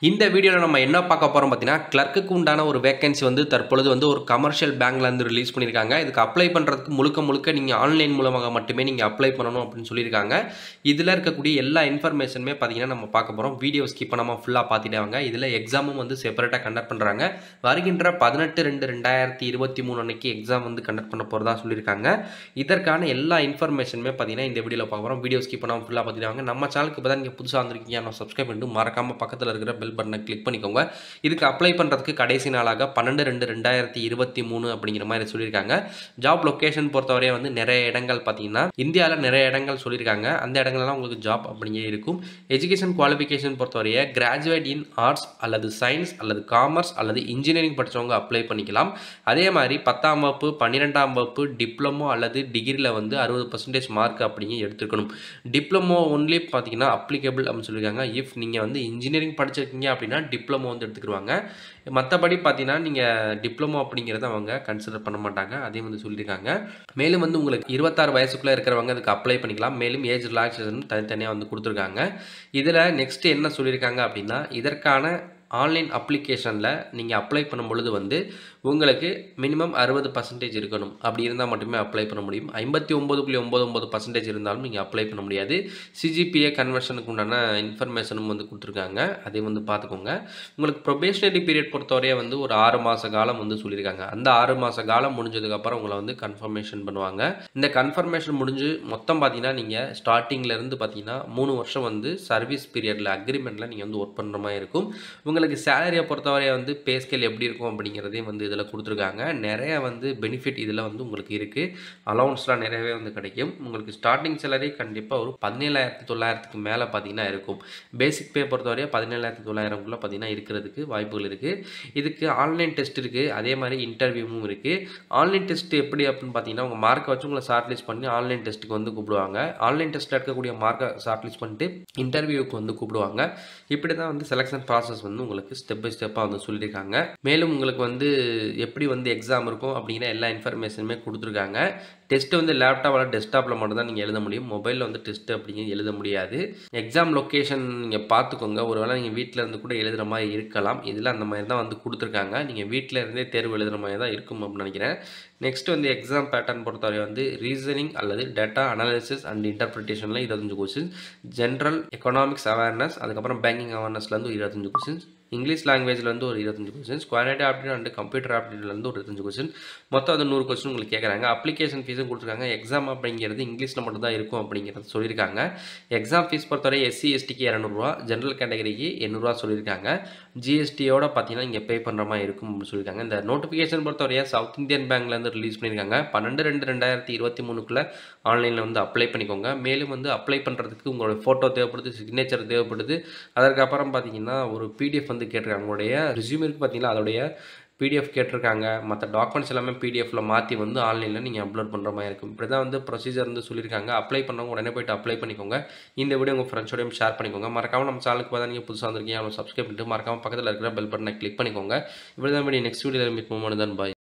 இந்த வீடியோவில் நம்ம என்ன பார்க்க போகிறோம் பார்த்தீங்கன்னா, கிளர்க்குக்கு உண்டான ஒரு வேகன்சி வந்து தற்பொழுது வந்து ஒரு கமர்ஷியல் பேங்க்லேருந்து ரிலீஸ் பண்ணியிருக்காங்க. இதுக்கு அப்ளை பண்ணுறதுக்கு முழுக்க நீங்கள் ஆன்லைன் மூலமாக மட்டுமே நீங்கள் அப்ளை பண்ணணும் அப்படின்னு சொல்லியிருக்காங்க. இதில் இருக்கக்கூடிய எல்லா இன்ஃபர்மேஷனுமே பார்த்தீங்கன்னா நம்ம பார்க்க போகிறோம். வீடியோ ஸ்கிப் பண்ணாமல் ஃபுல்லாக பார்த்துட்டே வாங்க. இதில் எக்ஸாமும் வந்து செப்பரேட்டாக கண்டக்ட் பண்ணுறாங்க. வருகின்ற 18/2/2023 அன்னைக்கு எக்ஸாம் வந்து கண்டக்ட் பண்ண போகிறதா சொல்லியிருக்காங்க. இதற்கான எல்லா இன்ஃபர்மேஷனுமே பார்த்தீங்கன்னா இந்த வீடியோவில் பார்க்க போகிறோம். வீடியோ ஸ்கிப் பண்ணாமல் ஃபுல்லாக பார்த்துட்டே வாங்க. நம்ம சேனலுக்கு இப்போ தான் நீங்கள் புதுசாக வந்திருக்கீங்க, நான் சப்ஸ்கிரைப் பண்ணிட்டு மறக்காமல் பக்கத்தில் இருக்கிற பெல் பட்டனை கிளிக் பண்ணிக்கோங்க. இதுக்கு அப்ளை பண்ணுறதுக்கு கடைசி நாளாக 12/2/2023 அப்படிங்கிற மாதிரி சொல்லியிருக்காங்க. ஜாப் லொக்கேஷன் பொறுத்தவரையே வந்து நிறைய இடங்கள் பார்த்தீங்கன்னா இந்தியாவில் நிறைய இடங்கள் சொல்லியிருக்காங்க. அந்த இடங்கள்லாம் உங்களுக்கு ஜாப் அப்படிங்கே இருக்கும். எஜுகேஷன் குவாலிஃபிகேஷன் பொறுத்தவரையே கிராஜுவேட் இன் ஆர்ட்ஸ் அல்லது சயின்ஸ் அல்லது காமர்ஸ் அல்லது இன்ஜினியரிங் படித்தவங்க அப்ளை பண்ணிக்கலாம். அதே மாதிரி 10ஆம் வகுப்பு 12ஆம் வகுப்பு டிப்ளமோ அல்லது டிகிரியில் வந்து 60% மார்க் அப்படிங்க எடுத்துருக்கணும். டிப்ளமோ ஒன்லி பார்த்தீங்கன்னா அப்ளிகபிள் அப்படின்னு சொல்லியிருக்காங்க. இஃப் நீங்கள் வந்து இன்ஜினியரிங் படிச்சிருக்கீங்க அப்படின்னா டிப்ளமோ வந்து எடுத்துக்கிடுவாங்க. மற்றபடி பார்த்தீங்கன்னா நீங்கள் டிப்ளமோ அப்படிங்கிறத அவங்க கன்சிடர் பண்ண மாட்டாங்க. அதே வந்து சொல்லியிருக்காங்க. மேலும் வந்து உங்களுக்கு 26 வயசுக்குள்ளே இருக்கிறவங்க அதுக்கு அப்ளை பண்ணிக்கலாம். மேலும் ஏஜ் ரிலாக்ஸேஷன் தனித்தனியாக வந்து கொடுத்துருக்காங்க. இதில் நெக்ஸ்ட் என்ன சொல்லியிருக்காங்க அப்படின்னா, இதற்கான ஆன்லைன் அப்ளிகேஷனில் நீங்கள் அப்ளை பண்ணும் பொழுது வந்து உங்களுக்கு மினிமம் 60% இருக்கணும். அப்படி இருந்தால் மட்டுமே அப்ளை பண்ண முடியும். 59.99% இருந்தாலும் நீங்கள் அப்ளை பண்ண முடியாது. சிஜிபிஏ கன்வர்ஷனுக்கு உண்டான இன்ஃபர்மேஷனும் வந்து கொடுத்துருக்காங்க. அதை வந்து பார்த்துக்கோங்க. உங்களுக்கு ப்ரொபேஷனரி பீரியட் பொறுத்தவரையே வந்து ஒரு 6 மாத காலம் வந்து சொல்லியிருக்காங்க. அந்த 6 மாத காலம் முடிஞ்சதுக்கப்புறம் உங்களை வந்து கன்ஃபர்மேஷன் பண்ணுவாங்க. இந்த கன்ஃபர்மேஷன் முடிஞ்சு மொத்தம் பார்த்தீங்கன்னா நீங்கள் ஸ்டார்டிங்லேருந்து பார்த்தீங்கன்னா 3 வருஷம் வந்து சர்வீஸ் பீரியடில் அக்ரிமெண்ட்டில் நீங்கள் வந்து ஒர்க் பண்ணுற மாதிரி இருக்கும். உங்களுக்கு சேலரியை பொறுத்தவரையை வந்து பே ஸ்கேல் எப்படி இருக்கும் அப்படிங்கிறதையும் வந்து இதில் கொடுத்துருக்காங்க. நிறைய வந்து பெனிஃபிட் இதில் வந்து உங்களுக்கு இருக்குது. அலௌன்ஸ்லாம் நிறையவே வந்து கிடைக்கும். உங்களுக்கு ஸ்டார்டிங் சேலரி கண்டிப்பாக ஒரு 17,900க்கு மேலே பார்த்தீங்கன்னா இருக்கும். பேசிக் பே பொறுத்தவரையை 17,900க்குள்ளே பார்த்தீங்கன்னா இருக்கிறதுக்கு வாய்ப்புகள் இருக்குது. இதுக்கு ஆன்லைன் டெஸ்ட் இருக்குது. அதே மாதிரி இன்டர்வியூவும் இருக்குது. ஆன்லைன் டெஸ்ட் எப்படி அப்படின்னு பார்த்தீங்கன்னா உங்கள் மார்க்கை வச்சு உங்களை ஷார்ட் லிஸ்ட் பண்ணி ஆன்லைன் டெஸ்ட்டுக்கு வந்து கூப்பிடுவாங்க. ஆன்லைன் டெஸ்ட்டில் இருக்கக்கூடிய மார்க்கை ஷார்ட் லிஸ்ட் பண்ணிட்டு இன்டர்வியூக்கு வந்து கூப்பிடுவாங்க. இப்படி தான் வந்து செலெக்ஷன் ப்ராசஸ் வந்து உங்களுக்கு ஸ்டெப் பை ஸ்டெப்பாக வந்து சொல்லியிருக்காங்க. மேலும் உங்களுக்கு வந்து எப்படி வந்து எக்ஸாம் இருக்கும் அப்படிங்கிற எல்லா இன்ஃபர்மேஷனுமே கொடுத்துருக்காங்க. டெஸ்ட்டு வந்து லேப்டாப் அல்லது டெஸ்க்டாப்பில் மட்டும் தான் நீங்கள் எழுத முடியும். மொபைலில் வந்து டெஸ்ட்டு அப்படிங்கிறது எழுத முடியாது. எக்ஸாம் லொக்கேஷன் நீங்கள் பார்த்துக்கோங்க. ஒருவேளை நீங்கள் வீட்டில் இருந்து கூட எழுதுகிற மாதிரி இருக்கலாம். இதில் அந்த மாதிரி தான் வந்து கொடுத்துருக்காங்க. நீங்கள் வீட்டில் இருந்தே தேர்வு எழுதுகிற மாதிரி தான் இருக்கும் அப்படின்னு நினைக்கிறேன். நெக்ஸ்ட் வந்து எக்ஸாம் பேட்டர்ன் பொறுத்தவரை வந்து ரீசனிங் அல்லது டேட்டா அனாலிசிஸ் அண்ட் இன்டர்பிரிட்டேஷனில் 25 கொஸ்டின்ஸ், ஜென்ரல் எக்கனாமிக்ஸ் அவேர்னஸ், அதுக்கப்புறம் பேங்கிங் அவேர்னஸ்லேருந்து 25 கொஸ்டின்ஸ், இங்கிலீஷ் லாங்குவேஜில் வந்து ஒரு 25 questions, quality aptitude and computer ஆப்டிடியூட்லேருந்து ஒரு 25 கொஸ்டின், மொத்தம் வந்து 100 கொஸ்டின் உங்களுக்கு கேட்குறாங்க. அப்ளிகேஷன் ஃபீஸும் கொடுத்துருக்காங்க. எக்ஸாம் அப்படிங்கிறது இங்கிலீஷில் மட்டும் தான் இருக்கும் அப்படிங்கிறது சொல்லியிருக்காங்க. எக்ஸாம் ஃபீஸ் பொறுத்தவரை எஸ்சி எஸ்டிக்கு 200 ஜென்ரல் கேட்டகரிக்கு 800 சொல்லியிருக்காங்க. ஜிஎஸ்டியோட பார்த்தீங்கன்னா இங்கே பே பண்ணுற மாதிரி இருக்கும் அப்படின்னு சொல்லியிருக்காங்க. இந்த நோட்டிஃபிகேஷன் பொறுத்தவரையா சவுத் இந்தியன் பேங்க்லேருந்து ரிலீஸ் பண்ணியிருக்காங்க. 12/2/2023 ஆன்லைனில் வந்து அப்ளை பண்ணிக்கோங்க. மேலும் வந்து அப்ளை பண்ணுறதுக்கு உங்களோட ஃபோட்டோ தேவைப்படுது, சிக்னேச்சர் தேவைப்படுது. அதற்கப்புறம் பார்த்தீங்கன்னா ஒரு பிடிஎஃப் வந்து கேட்டிருக்காங்க. உங்களுடைய ரெஸ்யூம் இருக்குது பார்த்தீங்கன்னா அதோடைய பிடிஎஃப் கேட்டிருக்காங்க. மற்ற டாக்குமெண்ட்ஸ் எல்லாமே பிடிஎஃப்ல மாற்றி வந்து ஆன்லைனில் நீங்கள் அப்லோட் பண்ணுற மாதிரி இருக்கும். இப்படி தான் வந்து ப்ரொசீஜர் வந்து சொல்லியிருக்காங்க. அப்ளை பண்ணவங்க உடனே போய்ட்டு அப்ளை பண்ணிக்கோங்க. இந்த வீடியோ உங்கள் ஃப்ரெண்ட்ஸோடையும் ஷேர் பண்ணிக்கோங்க. மறக்காமல் நம்ம சேனலுக்கு பார்த்தா நீங்கள் புதுசாக வந்திருக்கீங்க, அவனை சப்ஸ்கிரைப் பண்ணிட்டு மறக்காமல் பக்கத்தில் இருக்கிற பெல் பட்டனை கிளிக் பண்ணிக்கோங்க. இப்படி தான் வீடியோ நெக்ஸ்ட் வீடியோவில் மீட் பண்ணுவோம். பாய்.